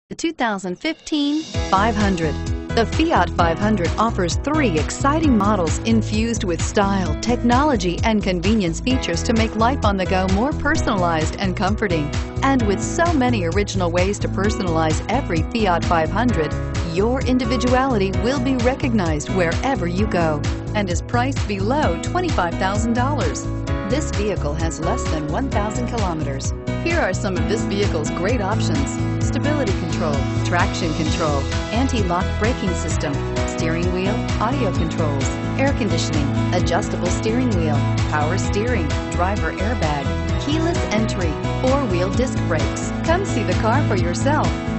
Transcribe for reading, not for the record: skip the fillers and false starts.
The 2015 500. The Fiat 500 offers three exciting models infused with style, technology, and convenience features to make life on the go more personalized and comforting. And with so many original ways to personalize every Fiat 500, your individuality will be recognized wherever you go and is priced below $25,000. This vehicle has less than 1,000 kilometers. Here are some of this vehicle's great options: stability control, traction control, anti-lock braking system, steering wheel audio controls, air conditioning, adjustable steering wheel, power steering, driver airbag, keyless entry, four-wheel disc brakes. Come see the car for yourself.